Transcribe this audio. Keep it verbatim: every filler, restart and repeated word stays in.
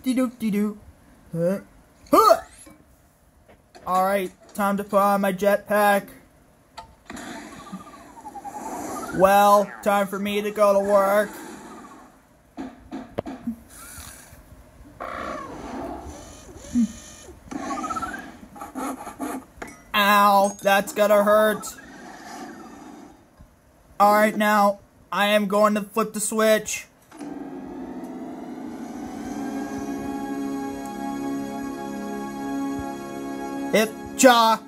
Whoop-de-doop-de-doo. Huh. Huh. Alright, time to put on my jetpack. Well, time for me to go to work. Ow, that's gonna hurt. Alright, now, I am going to flip the switch. Hip, cha.